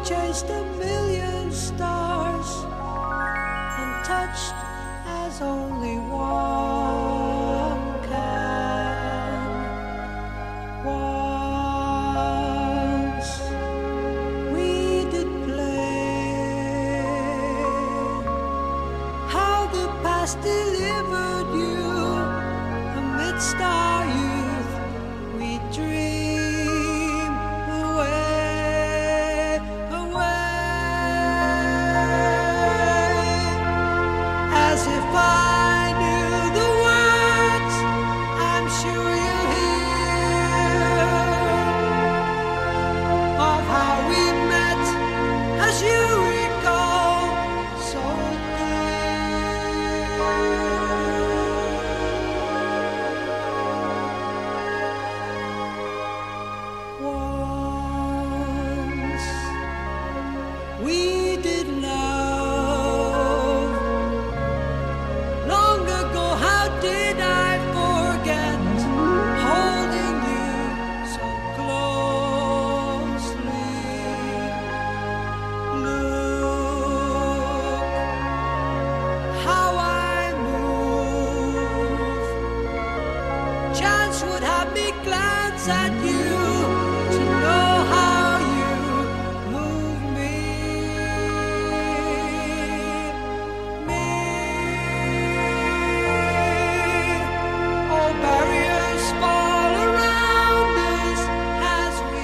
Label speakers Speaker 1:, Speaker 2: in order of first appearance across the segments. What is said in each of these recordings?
Speaker 1: chased a million stars, untouched as only one can. Once we did play, how the past delivered you amidst our youth. We dream away, as if I knew the words. I'm sure you'll hear of how we met, as you recall so clear. Once we did love. Long ago, how did I forget holding you so closely? Look how I move. Chance would have me glance at you to know how you move me. All barriers fall around us as we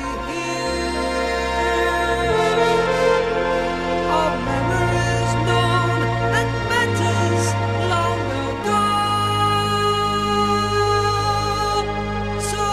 Speaker 1: hear of memories known and matters long ago. So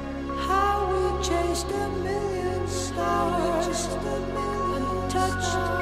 Speaker 1: chased a million stars, untouched